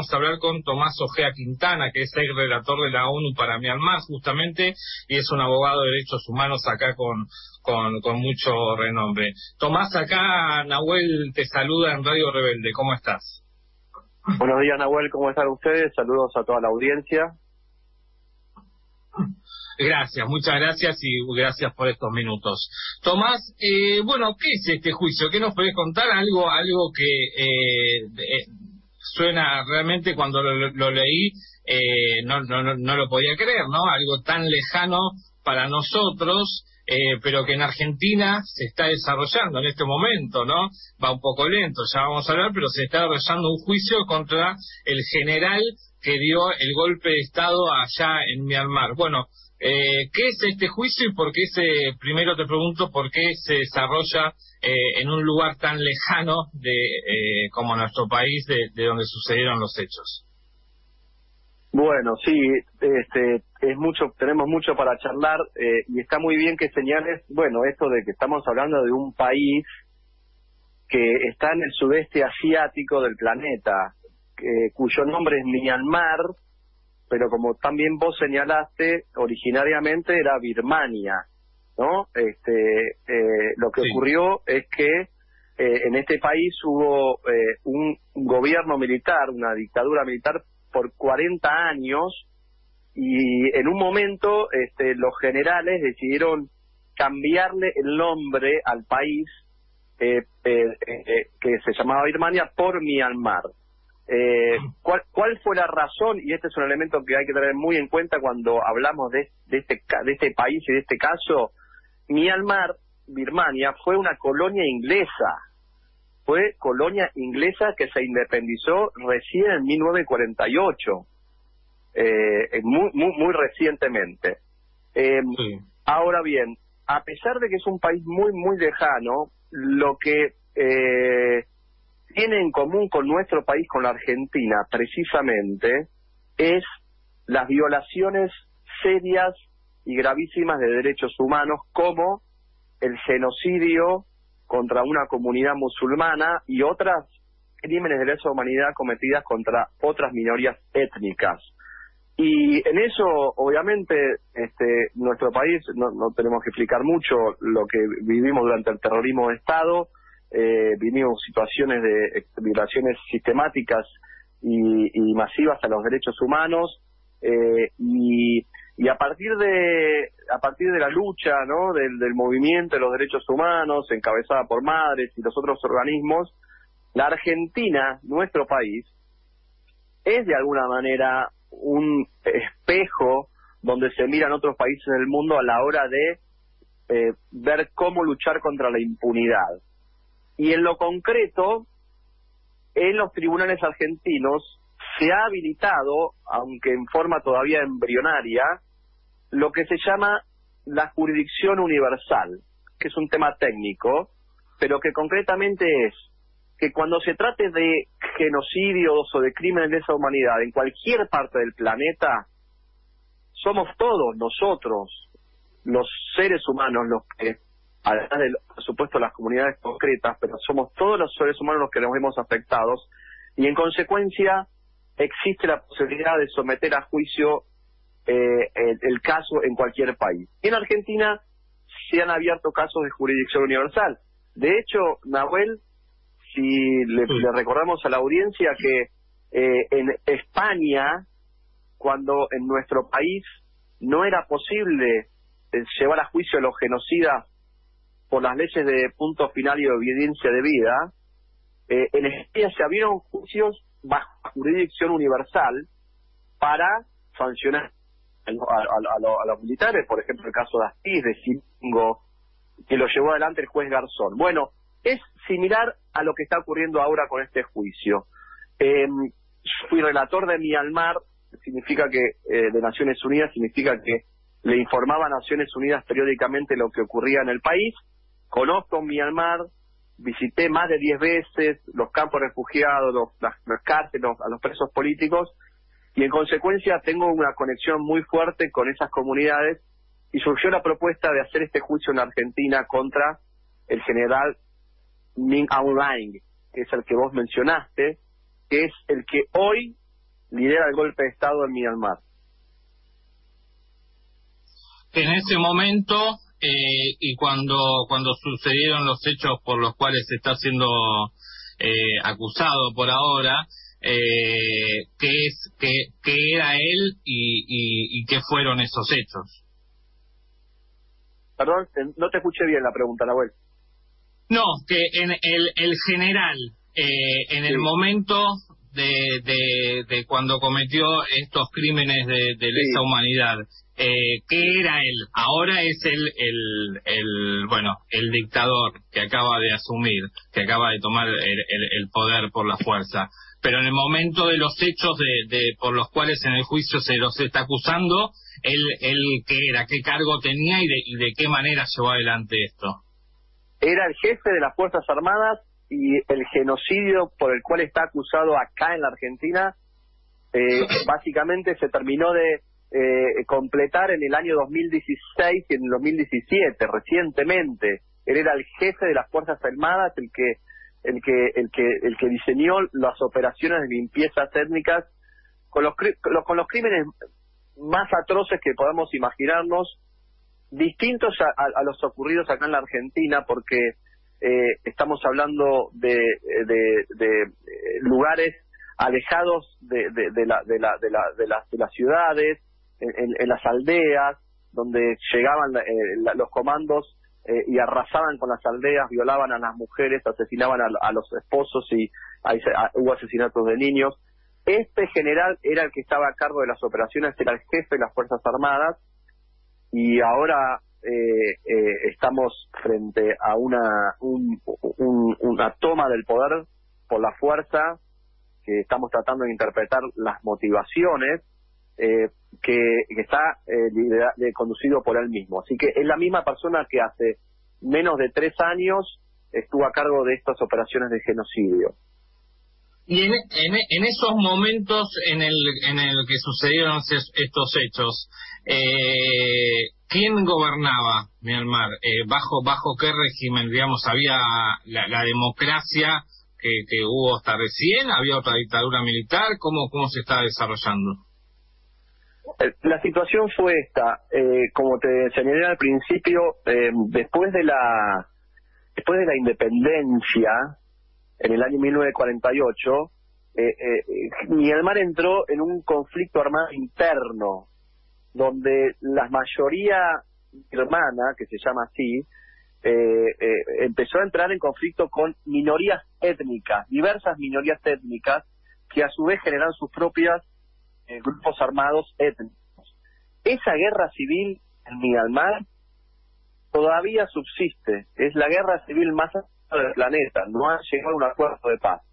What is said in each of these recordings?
vamos a hablar con Tomás Ojea Quintana, que es el relator de la ONU para Myanmar, justamente, y es un abogado de derechos humanos acá con mucho renombre. Tomás, acá Nahuel te saluda en Radio Rebelde. ¿Cómo estás? Buenos días, Nahuel. ¿Cómo están ustedes? Saludos a toda la audiencia. Gracias, muchas gracias y gracias por estos minutos. Tomás, bueno, ¿qué es este juicio? ¿Qué nos podés contar? Algo que suena realmente, cuando lo leí, no lo podía creer, ¿no? Algo tan lejano para nosotros, pero que en Argentina se está desarrollando en este momento, ¿no? Va un poco lento, ya vamos a hablar, pero se está desarrollando un juicio contra el general que dio el golpe de Estado allá en Myanmar. Bueno, ¿qué es este juicio y por qué primero te pregunto, por qué se desarrolla en un lugar tan lejano como nuestro país, de donde sucedieron los hechos? Bueno, sí, tenemos mucho para charlar, y está muy bien que señales, bueno, esto de que estamos hablando de un país que está en el sudeste asiático del planeta, cuyo nombre es Myanmar, pero como también vos señalaste, originariamente era Birmania, ¿no? Lo que ocurrió es que en este país hubo un gobierno militar, una dictadura militar por 40 años, y en un momento los generales decidieron cambiarle el nombre al país que se llamaba Birmania por Myanmar. ¿Cuál fue la razón? Y este es un elemento que hay que tener muy en cuenta cuando hablamos de este país y de este caso. Myanmar, Birmania, fue una colonia inglesa. Fue colonia inglesa que se independizó recién en 1948, muy recientemente. Ahora bien, a pesar de que es un país muy lejano, lo que tiene en común con nuestro país, con la Argentina, precisamente, es las violaciones serias y gravísimas de derechos humanos, como el genocidio contra una comunidad musulmana y otras crímenes de lesa humanidad cometidas contra otras minorías étnicas. Y en eso, obviamente, nuestro país, no tenemos que explicar mucho lo que vivimos durante el terrorismo de Estado. Vivimos situaciones de violaciones sistemáticas y masivas a los derechos humanos, y a partir de la lucha, ¿no?, del movimiento de los derechos humanos encabezada por Madres y los otros organismos, la Argentina, nuestro país, es de alguna manera un espejo donde se miran otros países del mundo a la hora de ver cómo luchar contra la impunidad. Y en lo concreto, en los tribunales argentinos se ha habilitado, aunque en forma todavía embrionaria, lo que se llama la jurisdicción universal, que es un tema técnico, pero que concretamente es que cuando se trate de genocidios o de crímenes de lesa humanidad en cualquier parte del planeta, somos todos nosotros, los seres humanos, los que, además de, por supuesto, las comunidades concretas, pero somos todos los seres humanos los que nos vemos afectados, y en consecuencia existe la posibilidad de someter a juicio el caso en cualquier país. En Argentina se han abierto casos de jurisdicción universal. De hecho, Nahuel, si le recordamos a la audiencia que en España, cuando en nuestro país no era posible llevar a juicio a los genocidas por las leyes de punto final y de obediencia debida, en España se abrieron juicios bajo jurisdicción universal para sancionar a los militares, por ejemplo el caso de Astiz, de Singo, que lo llevó adelante el juez Garzón. Bueno, es similar a lo que está ocurriendo ahora con este juicio. Fui relator de Myanmar, significa que de Naciones Unidas, significa que le informaba a Naciones Unidas periódicamente lo que ocurría en el país. Conozco Myanmar, visité más de 10 veces los campos refugiados, las cárceles, a los presos políticos, y en consecuencia tengo una conexión muy fuerte con esas comunidades, y surgió la propuesta de hacer este juicio en Argentina contra el general Min Aung Hlaing, que es el que vos mencionaste, que es el que hoy lidera el golpe de Estado en Myanmar. En ese momento, y cuando sucedieron los hechos por los cuales está siendo acusado por ahora, ¿qué era él y qué fueron esos hechos? Perdón, no te escuché bien la pregunta, Nahuel. No, que en el general, en el momento de cuando cometió estos crímenes de lesa humanidad, ¿qué era él? Ahora es el dictador que acaba de asumir, que acaba de tomar el poder por la fuerza. Pero en el momento de los hechos por los cuales en el juicio se los está acusando, él ¿qué era? ¿Qué cargo tenía y de qué manera llevó adelante esto? Era el jefe de las Fuerzas Armadas y el genocidio por el cual está acusado acá en la Argentina básicamente se terminó de completar en el año 2016 y en el 2017, recientemente. Él era el jefe de las Fuerzas Armadas, el que diseñó las operaciones de limpieza étnicas con los crímenes más atroces que podamos imaginarnos, distintos a los ocurridos acá en la Argentina, porque estamos hablando de lugares alejados de las ciudades, en las aldeas, donde llegaban los comandos y arrasaban con las aldeas, violaban a las mujeres, asesinaban a los esposos y hubo asesinatos de niños. Este general era el que estaba a cargo de las operaciones, era el jefe de las Fuerzas Armadas, y ahora estamos frente a una toma del poder por la fuerza, que estamos tratando de interpretar las motivaciones, que está conducido por él mismo. Así que es la misma persona que hace menos de 3 años estuvo a cargo de estas operaciones de genocidio. Y en esos momentos en el que sucedieron estos hechos, ¿quién gobernaba Myanmar? ¿Bajo qué régimen? Digamos, ¿había la democracia que hubo hasta recién? ¿Había otra dictadura militar? ¿Cómo se está desarrollando? La situación fue esta, como te señalé al principio, después de la independencia, en el año 1948, Myanmar entró en un conflicto armado interno, donde la mayoría birmana, que se llama así, empezó a entrar en conflicto con minorías étnicas, diversas minorías étnicas, que a su vez generan sus propias grupos armados étnicos. Esa guerra civil en Myanmar todavía subsiste, es la guerra civil más antigua del planeta, no ha llegado a un acuerdo de paz.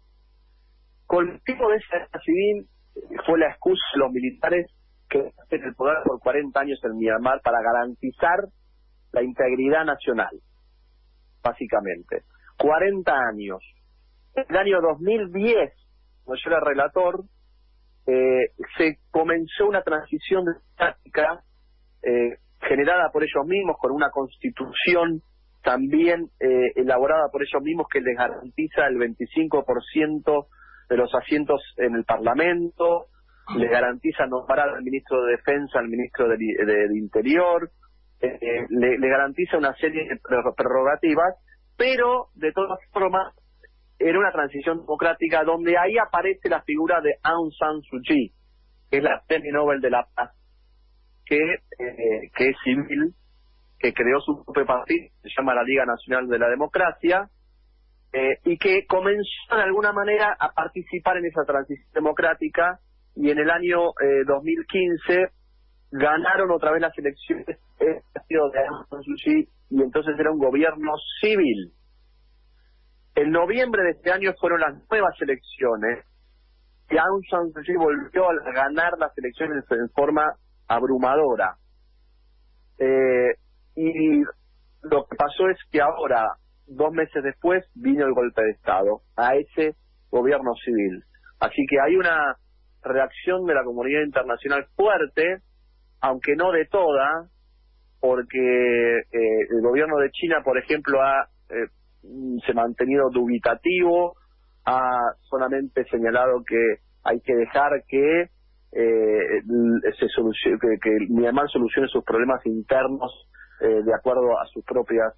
Con el motivo de esa guerra civil fue la excusa de los militares que en el poder por 40 años en Myanmar para garantizar la integridad nacional, básicamente. 40 años. En el año 2010, cuando yo era relator, se comenzó una transición democrática generada por ellos mismos, con una constitución también elaborada por ellos mismos que les garantiza el 25% de los asientos en el Parlamento, les garantiza nombrar al ministro de Defensa, al ministro del Interior, le garantiza una serie de prerrogativas, pero de todas formas era una transición democrática donde ahí aparece la figura de Aung San Suu Kyi, que es la Premio Nobel de la Paz, que es civil, que creó su propio partido, se llama la Liga Nacional de la Democracia, y que comenzó de alguna manera a participar en esa transición democrática, y en el año 2015 ganaron otra vez las elecciones el partido de Aung San Suu Kyi, y entonces era un gobierno civil. En noviembre de este año fueron las nuevas elecciones, y Aung San Suu Kyi volvió a ganar las elecciones en forma abrumadora. Y lo que pasó es que ahora, 2 meses después, vino el golpe de Estado a ese gobierno civil. Así que hay una reacción de la comunidad internacional fuerte, aunque no de toda, porque el gobierno de China, por ejemplo, se ha mantenido dubitativo, ha solamente señalado que hay que dejar que que Myanmar solucione sus problemas internos de acuerdo a sus propias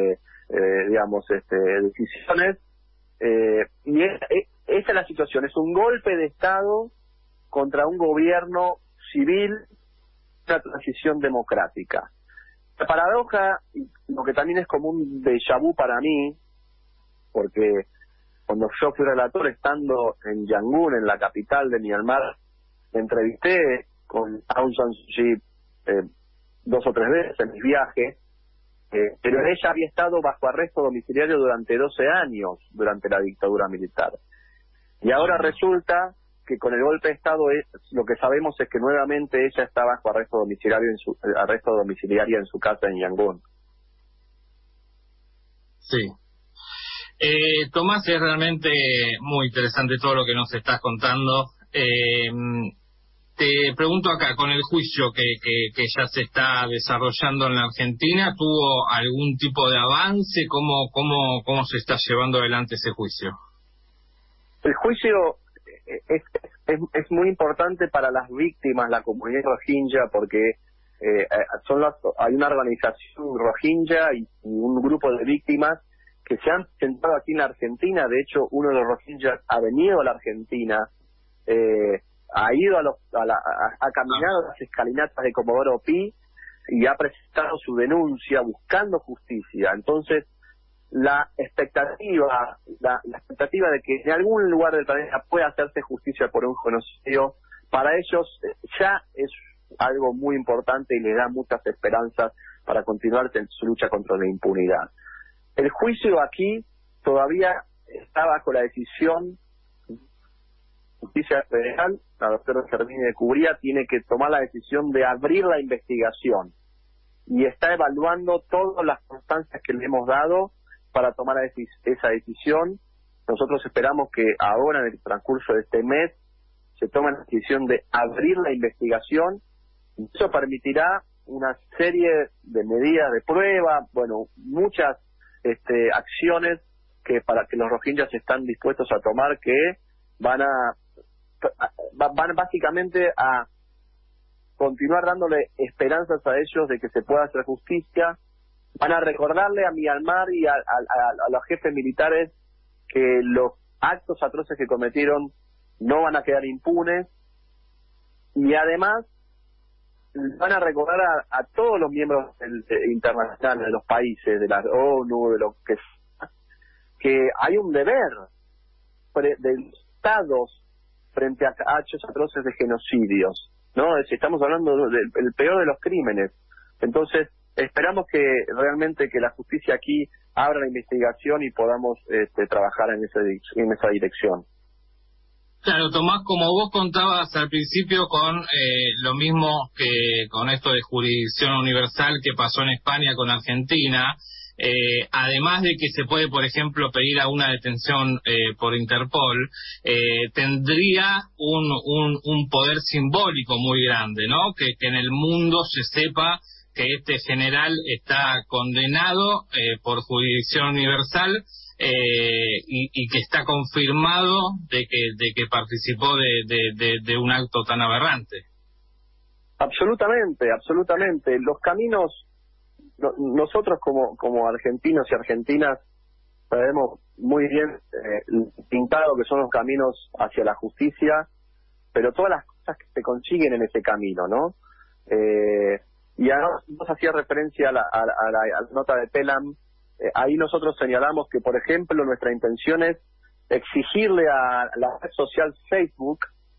decisiones, y esa es la situación. Es un golpe de Estado contra un gobierno civil, una transición democrática. La paradoja, y lo que también es como un déjà vu para mí, porque cuando yo fui relator estando en Yangon, en la capital de Myanmar, me entrevisté con Aung San Suu Kyi 2 o 3 veces en mis viajes, pero ella había estado bajo arresto domiciliario durante 12 años durante la dictadura militar. Y ahora resulta que con el golpe de Estado lo que sabemos es que nuevamente ella está bajo arresto domiciliaria en su casa en Yangon. Sí. Tomás, es realmente muy interesante todo lo que nos estás contando. Te pregunto acá, con el juicio que ya se está desarrollando en la Argentina, ¿tuvo algún tipo de avance? ¿Cómo se está llevando adelante ese juicio? El juicio es muy importante para las víctimas, la comunidad rohingya, porque hay una organización rohingya y un grupo de víctimas que se han sentado aquí en la Argentina. De hecho, uno de los rohingyas ha venido a la Argentina, ha ido ha caminado las escalinatas de Comodoro Pi y ha presentado su denuncia buscando justicia. Entonces, la expectativa de que en algún lugar del planeta pueda hacerse justicia por un genocidio, para ellos ya es algo muy importante y les da muchas esperanzas para continuar en su lucha contra la impunidad. El juicio aquí todavía está bajo la decisión de Justicia Federal. La doctora Germine de Cubría tiene que tomar la decisión de abrir la investigación y está evaluando todas las constancias que le hemos dado para tomar esa decisión. Nosotros esperamos que ahora, en el transcurso de este mes, se tome la decisión de abrir la investigación. Eso permitirá una serie de medidas de prueba, muchas acciones para que los rohingyas están dispuestos a tomar, que van básicamente a continuar dándole esperanzas a ellos de que se pueda hacer justicia. Van a recordarle a Myanmar y a los jefes militares que los actos atroces que cometieron no van a quedar impunes, y además van a recordar a todos los miembros internacionales de los países, de la ONU, de lo que hay un deber de los estados frente a hechos atroces de genocidios, ¿no? Es decir, estamos hablando del peor de los crímenes. Entonces, esperamos que realmente que la justicia aquí abra la investigación y podamos trabajar en esa dirección. Claro, Tomás, como vos contabas al principio, con lo mismo que con esto de jurisdicción universal que pasó en España con Argentina, además de que se puede, por ejemplo, pedir a una detención por Interpol, tendría un poder simbólico muy grande, ¿no? Que en el mundo se sepa que este general está condenado por jurisdicción universal, y que está confirmado de que participó de un acto tan aberrante. Absolutamente. Los caminos, nosotros como argentinos y argentinas sabemos muy bien pintado que son los caminos hacia la justicia, pero todas las cosas que se consiguen en ese camino, ¿no? Y además vos hacías referencia a la nota de Pelham. Ahí nosotros señalamos que, por ejemplo, nuestra intención es exigirle a la red social Facebook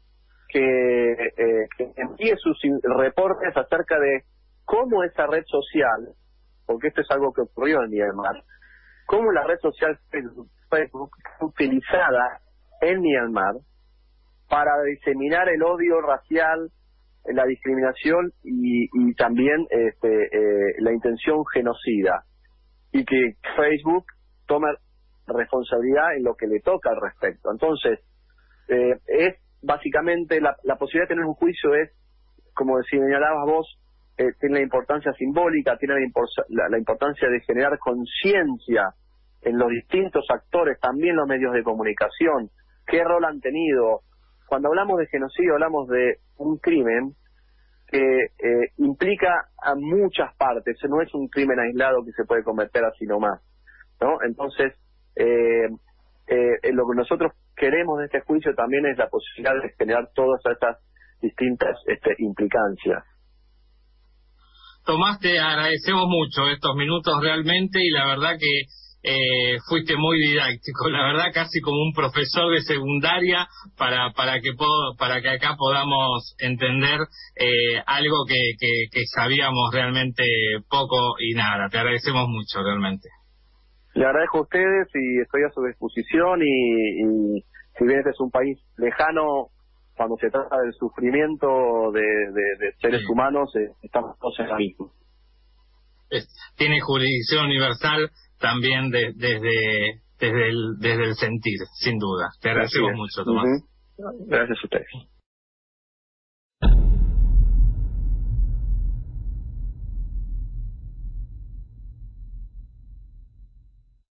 que envíe sus reportes acerca de cómo esa red social, porque esto es algo que ocurrió en Myanmar, cómo la red social Facebook fue utilizada en Myanmar para diseminar el odio racial, la discriminación y también la intención genocida, y que Facebook tome responsabilidad en lo que le toca al respecto. Entonces, es básicamente la posibilidad de tener un juicio es, como señalabas vos, tiene la importancia simbólica, tiene la importancia de generar conciencia en los distintos actores, también los medios de comunicación, qué rol han tenido, cuando hablamos de genocidio hablamos de un crimen que implica a muchas partes, no es un crimen aislado que se puede cometer así nomás, ¿no? Entonces, lo que nosotros queremos de este juicio también es la posibilidad de generar todas estas distintas implicancias. Tomás, te agradecemos mucho estos minutos realmente, y la verdad que fuiste muy didáctico, la verdad casi como un profesor de secundaria para que acá podamos entender algo que sabíamos realmente poco y nada. Te agradecemos mucho realmente. Le agradezco a ustedes y estoy a su disposición, y si bien este es un país lejano, cuando se trata del sufrimiento de seres humanos, estamos todos en la misma. Tiene jurisdicción universal también desde el sentir, sin duda. Te agradecemos mucho, Tomás. Gracias a ustedes.